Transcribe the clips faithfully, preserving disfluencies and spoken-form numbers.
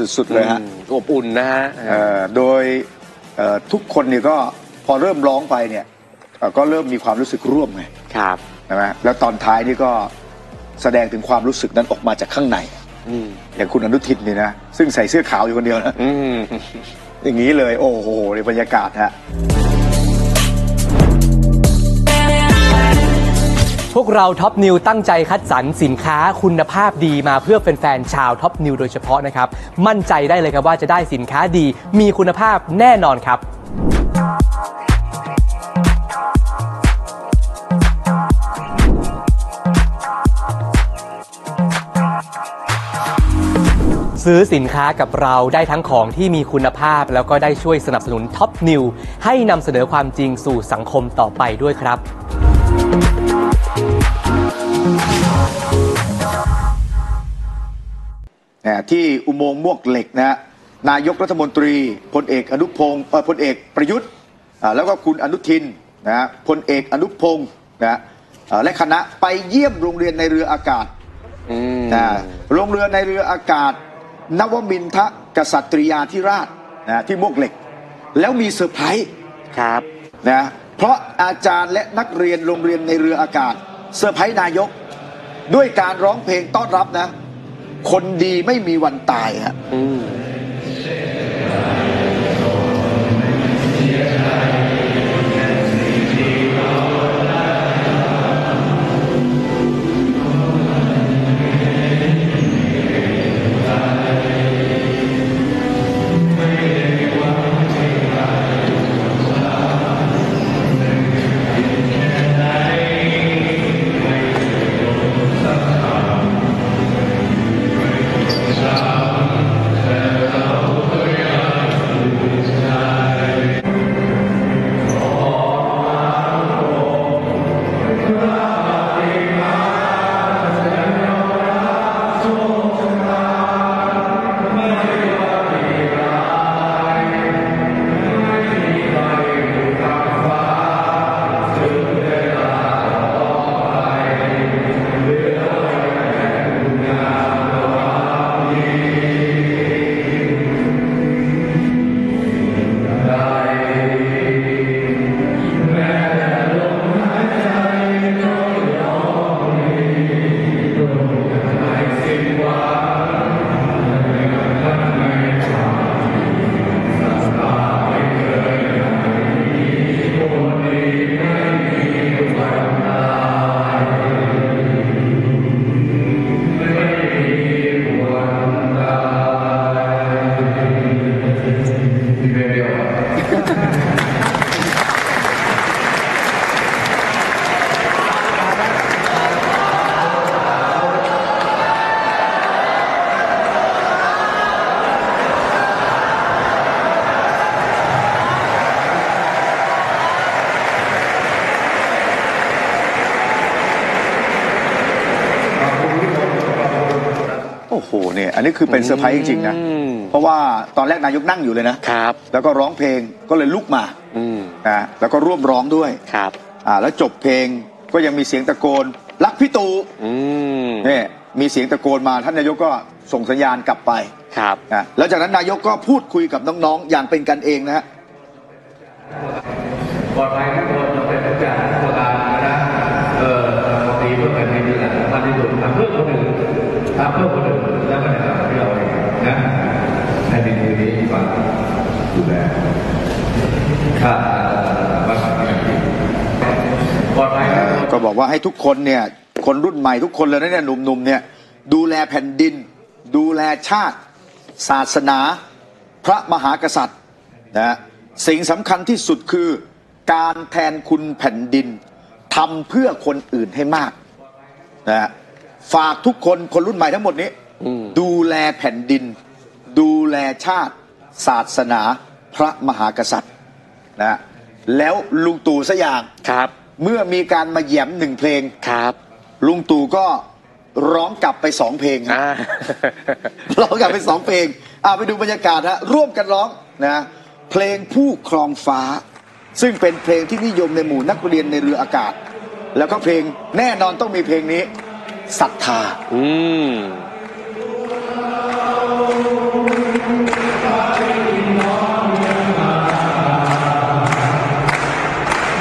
สุดๆเลยฮะอบอุ่นนะฮะโดยทุกคนเนี่ยก็พอเริ่มร้องไปเนี่ยก็เริ่มมีความรู้สึกร่วมไงครับใช่ไหมแล้วตอนท้ายนี่ก็แสดงถึงความรู้สึกนั้นออกมาจากข้างในอย่างคุณอนุทินนี่นะซึ่งใส่เสื้อขาวอยู่คนเดียวนะอย่างนี้เลยโอ้โหในบรรยากาศฮะพวกเราท็อปนิวตั้งใจคัดสรรสินค้าคุณภาพดีมาเพื่อแฟนๆชาวท็อปนิวโดยเฉพาะนะครับมั่นใจได้เลยครับว่าจะได้สินค้าดีมีคุณภาพแน่นอนครับซื้อสินค้ากับเราได้ทั้งของที่มีคุณภาพแล้วก็ได้ช่วยสนับสนุนท็อปนิวให้นำเสนอความจริงสู่สังคมต่อไปด้วยครับที่อุโมงค์มวกเหล็กนะนายกรัฐมนตรีพลเอกอนุพงศ์พลเอกประยุทธ์แล้วก็คุณอนุทินนะพลเอกอนุพงศ์นะและคณะไปเยี่ยมโรงเรียนในเรืออากาศนะโรงเรือในเรืออากาศนวมินทกษัตริยาธิราชนะที่มวกเหล็กแล้วมีเซอร์ไพรส์ครับนะเพราะอาจารย์และนักเรียนโรงเรียนในเรืออากาศเซอร์ไพรส์นายกด้วยการร้องเพลงต้อนรับนะคนดีไม่มีวันตายฮะโอ้โหเนี่ยอันนี้คือเป็นเซอร์ไพรส์จริงๆนะเพราะว่าตอนแรกนายกนั่งอยู่เลยนะครับแล้วก็ร้องเพลงก็เลยลุกมานะแล้วก็ร่วมร้องด้วยครับอ่าแล้วจบเพลงก็ยังมีเสียงตะโกนรักพี่ตู่เนี่ยมีเสียงตะโกนมาท่านนายกก็ส่งสัญญาณกลับไปครับนะแล้วจากนั้นนายกก็พูดคุยกับน้องๆอย่างเป็นกันเองนะฮะปลอดภัยทุกคนเป็นทุกอย่างทุกประการนะเออตีเพื่อแผ่นดินนี่แหละสำคัญที่สุดทำเพื่อคนอื่นทำเพื่อคนอื่นแล้วก็ทำเพื่อเราเองนะแผ่นดินนี้มีความดูแลค่าว่าปลอดภัยก็บอกว่าให้ทุกคนเนี่ยคนรุ่นใหม่ทุกคนเลยนะเนี่ยหนุ่มๆเนี่ยดูแลแผ่นดินดูแลชาติศาสนาพระมหากษัตริย์นะสิ่งสำคัญที่สุดคือการแทนคุณแผ่นดินทำเพื่อคนอื่นให้มากนะฝากทุกคนคนรุ่นใหม่ทั้งหมดนี้ดูแลแผ่นดินดูแลชาติศาสนาพระมหากษัตริย์นะแล้วลุงตู่สักอย่างครับเมื่อมีการมาแย้มหนึ่งเพลงครับลุงตู่ก็ร้องกลับไปสองเพลงร้องกลับไปสองเพลงเอาไปดูบรรยากาศฮะร่วมกันร้องนะเพลงผู้ครองฟ้าซึ่งเป็นเพลงที่นิยมในหมู่นักเรียนในเรืออากาศแล้วก็เพลงแน่นอนต้องมีเพลงนี้ศรัทธาอืม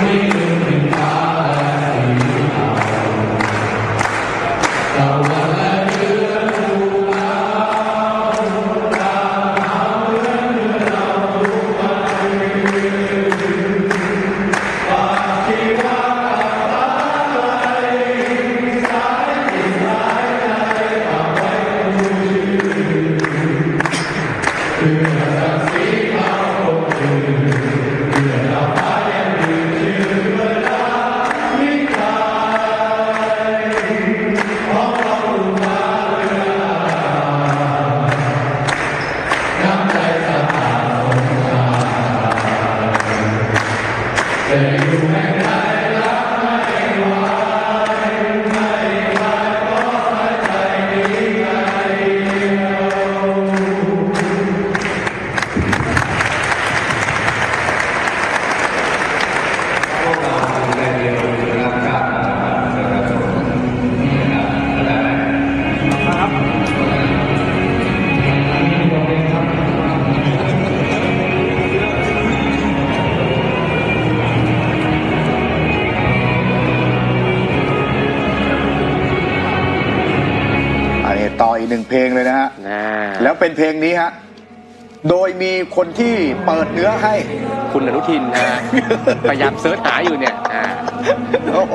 ต่ออีกหนึ่งเพลงเลยนะฮะแล้วเป็นเพลงนี้ฮะโดยมีคนที่เปิดเนื้อให้คุณอนุทินนะ พยายามเสิร์ชหาอยู่เนี่ยโอ้โห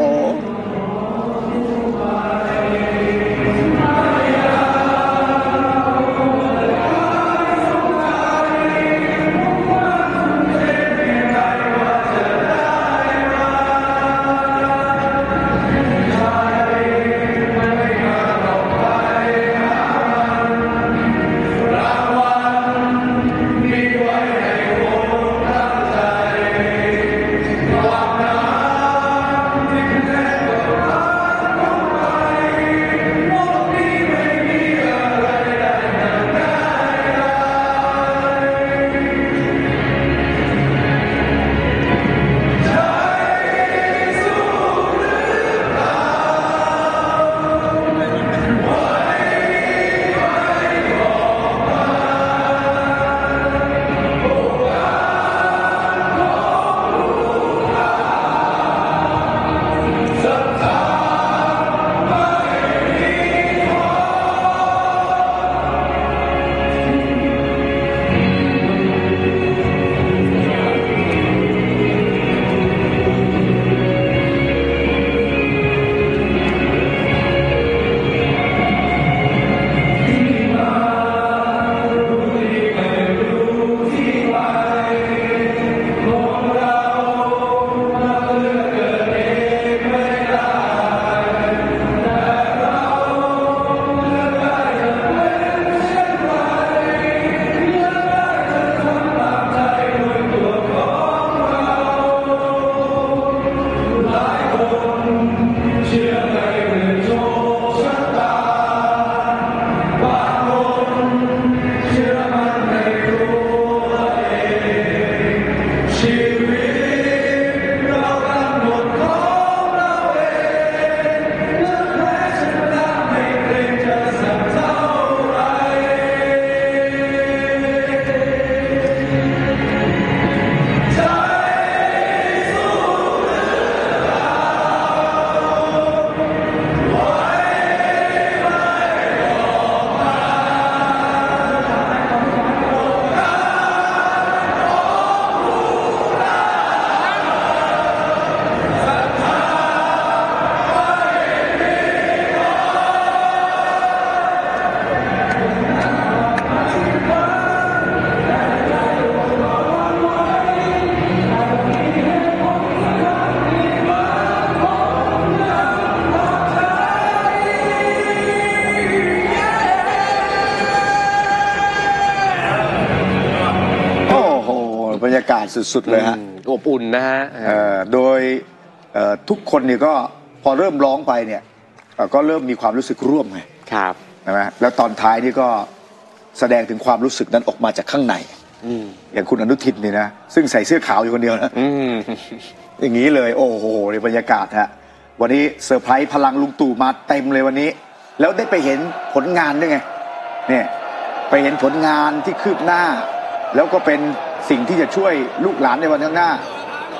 บรรยากาศสุดๆเลยฮะอบอุ่นนะฮะโดยทุกคนเนี่ยก็พอเริ่มร้องไปเนี่ยก็เริ่มมีความรู้สึกร่วมไงครับใช่ไหมแล้วตอนท้ายนี่ก็แสดงถึงความรู้สึกนั้นออกมาจากข้างในอย่างคุณอนุทินนี่นะซึ่งใส่เสื้อขาวอยู่คนเดียวนะอย่างนี้เลยโอ้โหในบรรยากาศฮะวันนี้เซอร์ไพรส์พลังลุงตู่มาเต็มเลยวันนี้แล้วได้ไปเห็นผลงานด้วยไงเนี่ยไปเห็นผลงานที่คืบหน้าแล้วก็เป็นสิ่งที่จะช่วยลูกหลานในวันข้างหน้า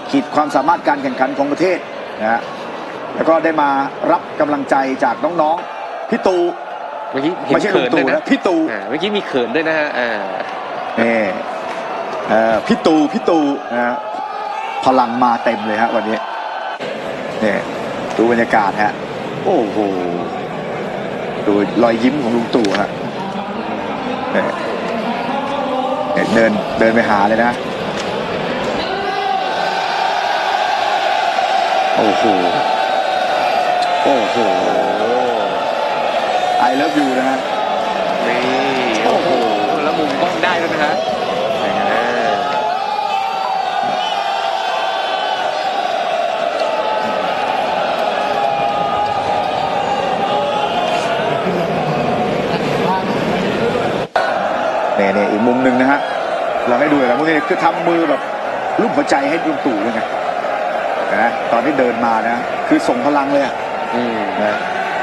ขีดความสามารถการแข่งขันของประเทศนะฮะแล้วก็ได้มารับกำลังใจจากน้องๆพี่ตูเมื่อกี้เห็นไม่ใช่ลุเขิงนตู่ด้วยนะนะพี่ตูอ่าเมื่อกี้มีเขินด้วยนะฮะอ่านี่เอ่อพี่ตูพี่ตูนะฮะพลังมาเต็มเลยฮะวันนี้นี่ดูบรรยากาศฮะโอ้โหดูรอยยิ้มของลุงตู่ฮะนี่นี่เดินเดินไปหาเลยนะโอ้โหโอ้โหไอเลิฟยูนะฮะนี่โอ้โหแล้วมุมกล้องได้ด้วยนะฮะอ่าเนี่ยเนี่ยอีกมุมหนึ่งนะฮะเราให้ดูเลยนะมุมนี้คือทำมือแบบรูปหัวใจให้ลุงตู่ด้วยไงนะตอนที่เดินมานะคือส่งพลังเลยอ่ะอืมนะ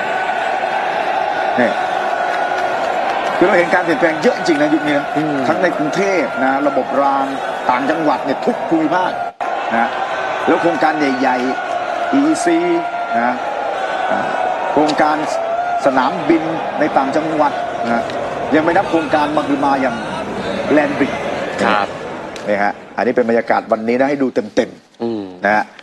เนี่ยคือเราเห็นการเปลี่ยนแปลงเยอะจริงนะยุคนี้นะทั้งในกรุงเทพนะระบบรางต่างจังหวัดเนี่ยทุกภูมิภาคนะแล้วโครงการใหญ่ๆ อี ซี นะอ่าโครงการสนามบินในต่างจังหวัดนะยังไม่นับโครงการมาคือมาอย่างแลนด์บริดจ์ครับนี่ฮะอันนี้เป็นบรรยากาศวันนี้นะให้ดูเต็มอืมๆนะฮะ